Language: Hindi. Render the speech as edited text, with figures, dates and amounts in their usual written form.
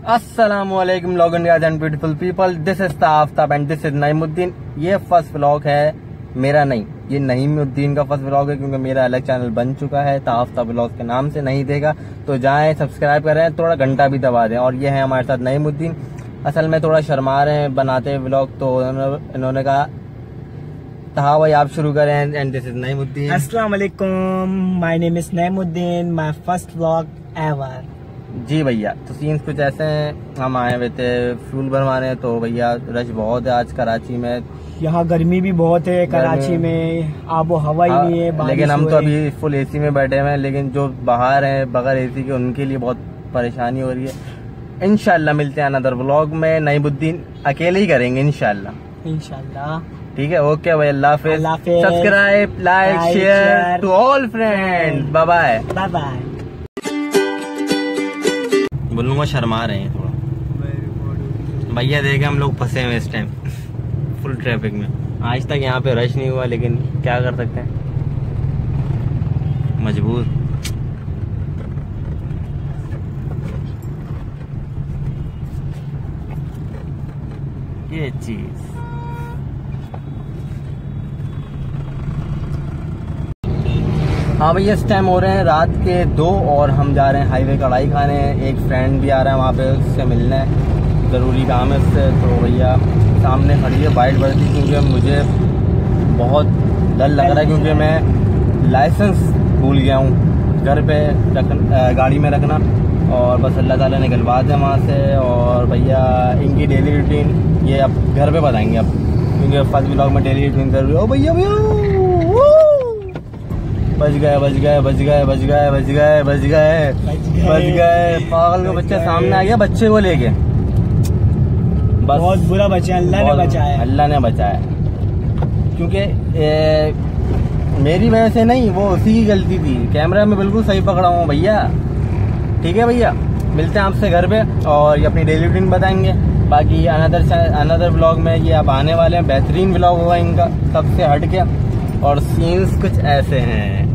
अस्सलामुअलैकुम guys and beautiful people, this is Taftab and this is Naeem Uddin. ये फर्स्ट व्लॉग है मेरा, नहीं ये नईम उद्दीन का फर्स्ट व्लॉग है, क्योंकि मेरा अलग चैनल बन चुका है ताफ्ताब व्लॉग के नाम से। नहीं देगा तो जाएं सब्सक्राइब करें, थोड़ा घंटा भी दबा दें। और ये है हमारे साथ नईम उद्दीन। असल में थोड़ा शर्मा रहे हैं बनाते व्लॉग, तो इन्होंने कहा था भाई आप शुरू करें। And this is Naeem Uddin. अस्सलाम वालेकुम, my name is Naeem Uddin, my first vlog ever. जी भैया, तो सीन्स कुछ ऐसे हैं। हम आए हुए थे फ्यूल भरवाने, तो भैया रश बहुत है आज कराची में। यहाँ गर्मी भी बहुत है कराची में, आबो हवा ही नहीं है। लेकिन हम तो अभी फुल एसी में बैठे हुए हैं, लेकिन जो बाहर हैं बगैर एसी के उनके लिए बहुत परेशानी हो रही है। इंशाल्लाह मिलते हैं अनदर व्लॉग में। नईम उद्दीन अकेले ही करेंगे इंशाल्लाह। ठीक है, ओके भाई, अल्लाह हाफिज़। Subscribe, like, share to all friend. Bye bye bye bye. बोलूंगा शर्मा रहे हैं थोड़ा। भैया देखे हम लोग फंसे हुए इस टाइम फुल ट्रैफिक में। आज तक यहाँ पे रश नहीं हुआ, लेकिन क्या कर सकते हैं, मजबूर। ये चीज हाँ भैया, इस टाइम हो रहे हैं रात के 2 और हम जा रहे हैं हाईवे कढ़ाई खाने। एक फ्रेंड भी आ रहा है वहाँ पे, उससे मिलना है, ज़रूरी काम है उससे। तो भैया सामने खड़ी है वाइट वर्दी, क्योंकि मुझे बहुत डर लग रहा है, क्योंकि मैं लाइसेंस भूल गया हूँ घर पे गाड़ी में रखना। और बस अल्लाह ताला निकलवा दें वहाँ से। और भैया इनकी डेली रूटीन ये अब घर पे बताएंगे अब, क्योंकि फर्स्ट व्लॉग में डेली रूटीन जरूरी है। ओ भैया बच गए पागल का बच्चा सामने आ गया, बच्चे को लेके। बस बहुत बुरा बचा, अल्लाह ने बचाया। क्योंकि मेरी वजह से नहीं, वो उसी की गलती थी। कैमरा में बिल्कुल सही पकड़ा हूँ भैया। ठीक है भैया, मिलते हैं आपसे घर पे और ये अपनी डेली रूटीन बताएंगे। बाकी अनदर व्लॉग में ये अब आने वाले हैं, बेहतरीन व्लॉग होगा इनका सबसे हट के। और सीन्स कुछ ऐसे हैं।